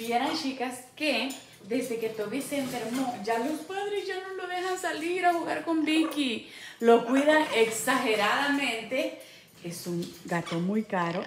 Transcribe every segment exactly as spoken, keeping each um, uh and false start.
Vieran, chicas, que desde que Toby se enfermó, ya los padres ya no lo dejan salir a jugar con Vicky. Lo cuidan exageradamente. Es un gato muy caro.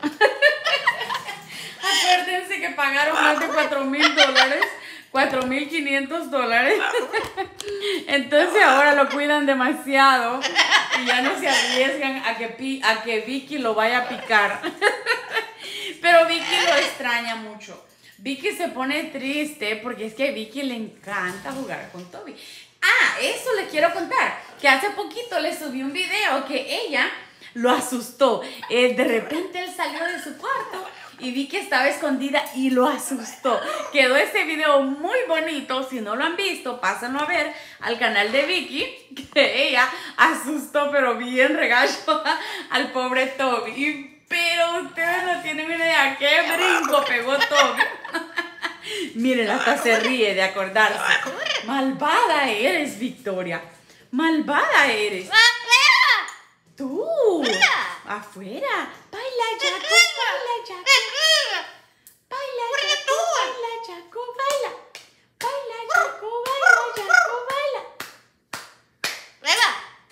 Acuérdense que pagaron más de cuatro mil dólares. cuatro mil quinientos dólares. Entonces ahora lo cuidan demasiado y ya no se arriesgan a que, a que Vicky lo vaya a picar. Pero Vicky lo extraña mucho. Vicky se pone triste porque es que a Vicky le encanta jugar con Toby. Ah, eso le quiero contar. Que hace poquito le subí un video que ella lo asustó. Eh, de repente él salió de su cuarto y Vicky estaba escondida y lo asustó. Quedó ese video muy bonito. Si no lo han visto, pásenlo a ver al canal de Vicky. Que ella asustó, pero bien regacho al pobre Toby. Y, pero ustedes no tienen una idea qué brinco pegó Toby. Miren, hasta se ríe de acordarse. Malvada eres, Victoria. Malvada eres. Tú. Afuera. Baila, Jaco, baila, Jaco. Baila, Jaco, baila, Jaco, baila. Baila, Jaco, baila, Jaco, baila. Venga.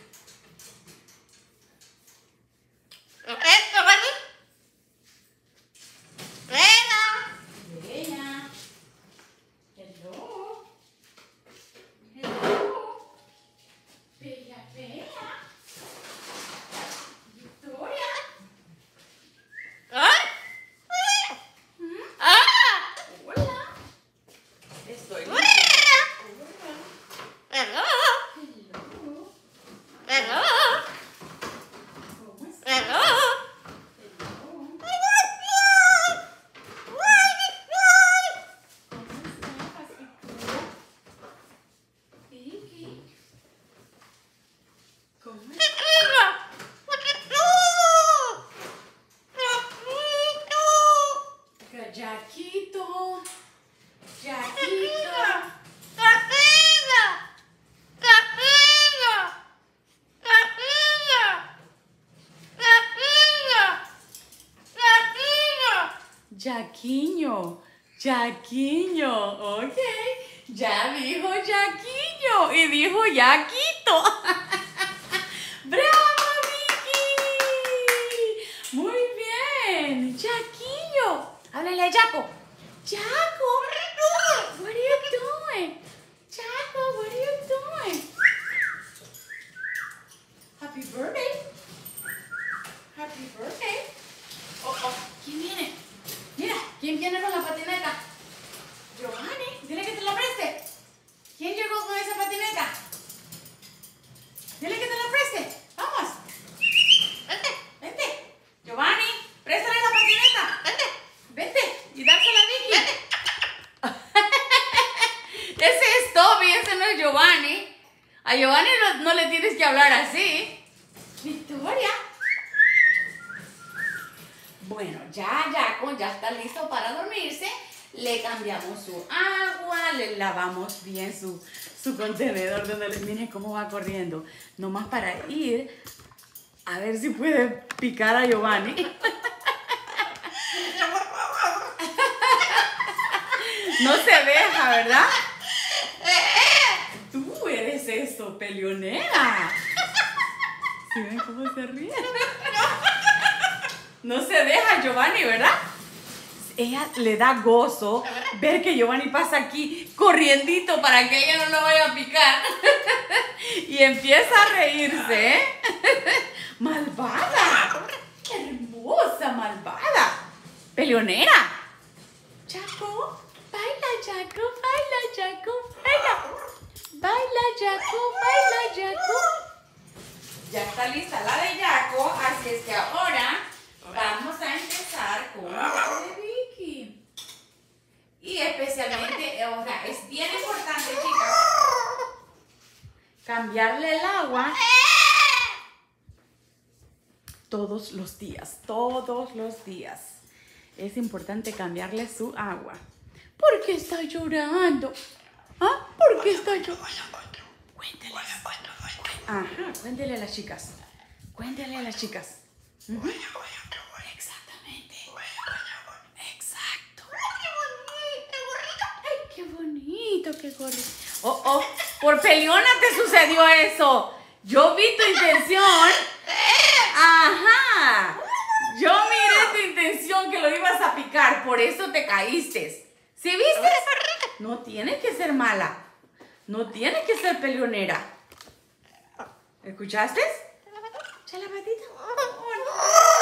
Esto, ¿vale? Venga. Venga. Hello. Hello. Bella, bella. Victoria. ¿Ah? ¡Ah! Hola. Estoy ¡Hola! Hello. Hello. Hello. ¿Cómo estás? Hello. Vicky. ¿Cómo estás? Jaquito. Jaquito. Jaquiño. Jaquiño. Ok. Ya dijo Jaquiño. Y dijo Yaquito. ¡Bravo, Vicky! Muy bien. Jaquiño. Háblale a Jaco. Jaco. What are you doing? Jaco, what are you doing? Happy birthday. Happy birthday. Oh, oh. ¿Quién viene? Mira, ¿quién viene con la patineta? Giovanni, dile que te la preste. ¿Quién llegó con esa patineta? Dile que te la preste. Vamos. Vente, vente. Giovanni, préstale la patineta. Vente, vente y dársela a Vicky. Ese es Toby, ese no es Giovanni. A Giovanni no, no le tienes que hablar así. Victoria. Bueno, ya Jaco ya está listo para dormirse. Le cambiamos su agua, le lavamos bien su, su contenedor donde le miren cómo va corriendo. Nomás para ir a ver si puede picar a Giovanni. No se deja, ¿verdad? Tú eres eso, peleonera. ¿Sí ven cómo se ríe? No se deja Giovanni, ¿verdad? Ella le da gozo ver que Giovanni pasa aquí corriendito para que ella no lo vaya a picar. Y empieza a reírse, ¿eh? Malvada. Hermosa, malvada. Peleonera. Jaco, baila, Jaco, baila, Jaco, baila. Baila, Jaco, baila, Jaco. Ya está lista la de Jaco, así es que ahora vamos a empezar con la de Vicky. Y especialmente, o sea, es bien importante, chicas, cambiarle el agua todos los días, todos los días. Es importante cambiarle su agua. ¿Por qué está llorando? ¿Ah? ¿Por qué está llorando? Cuéntale. Ajá, cuéntele a las chicas. Cuéntele a las chicas. Uh-huh. Exactamente. Exacto. bonito que corre. Oh, oh, por peleona te sucedió eso. Yo vi tu intención. Ajá. Yo miré tu intención que lo ibas a picar, por eso te caíste. ¿Sí viste? No tiene que ser mala. No tiene que ser peleonera. ¿Escuchaste? ¿Echa la patita? Oh, no.